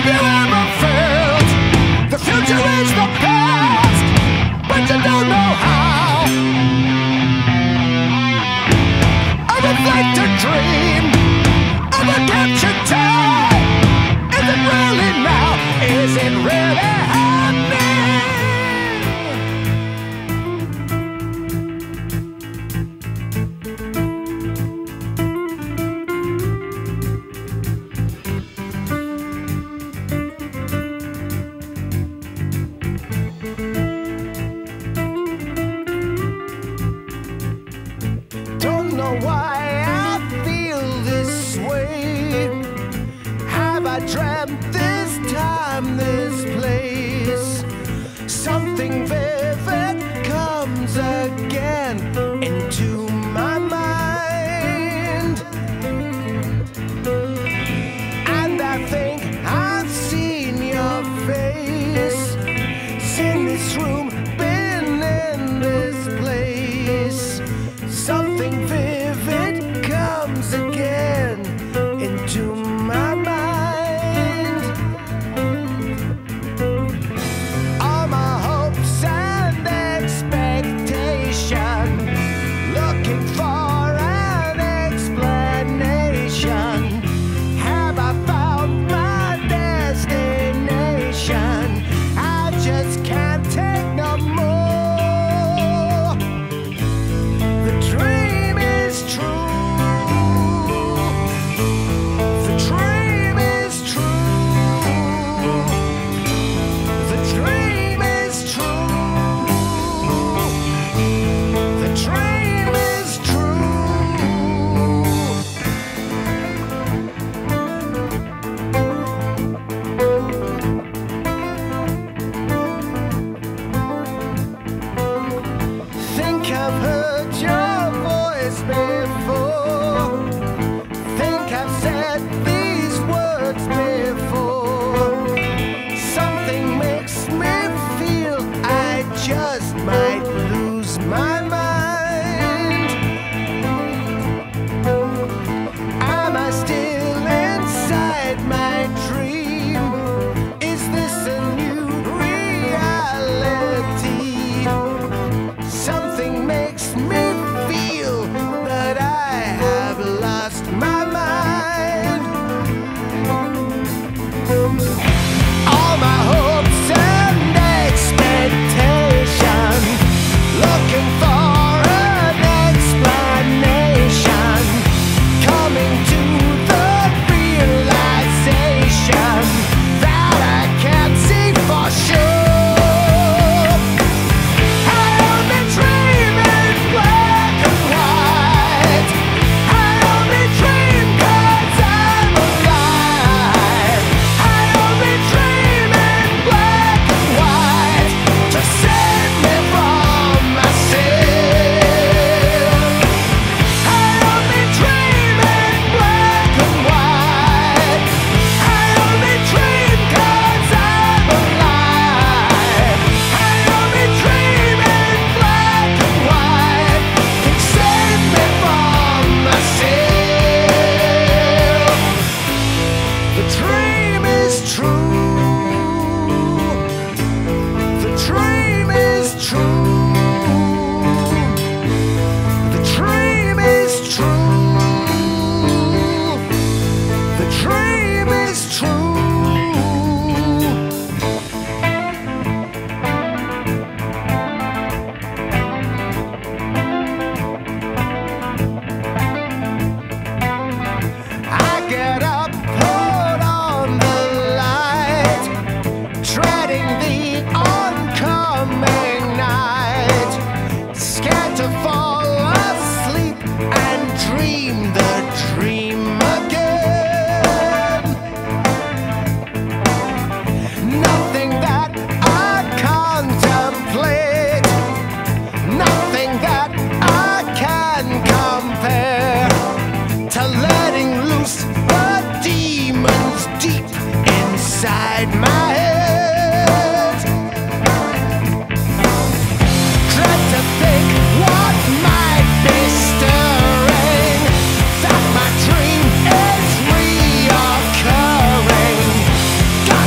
you ever felt the future is the past, but you don't know how? I would like to dream of a captured time. Is it really now? Is it really happening? Don't know why I feel this way. Have I dreamt this time, this place? Something vivid comes again into my mind, and I think I've seen your face, seen this room, been in this place. Something vivid comes again into my mind. All my hopes and expectation, looking for an explanation. Have I found my destination? I just can't take no more. The dream is true. The dream is true. The dream is true. The dream is Think I've heard your voice before. Think I've said these words before. Something makes me feel I just might lose my mind. Am I still inside my dream? Is this a new reality? Something makes me feel that I have lost my mind. All my hopes and expectation, looking for an explanation, coming to the realization that I can't see for sure. I only dream in black and white. I only dream 'cause I'm alive. I only dream in black and white to save me from myself. I only dream in black and white. I only dream 'cause I'm alive. I only dream in black and white to save me from myself. The dream is true. The dream is true. The dream is true. The dream is true. I get up, put on the light, dreading the oncoming night, scared to fall asleep and dream the dream again. Nothing that I contemplate, nothing that I can compare to letting loose the demons deep inside my head. Dread to think what might be stirring, that my dream is reoccurring. Got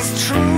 true.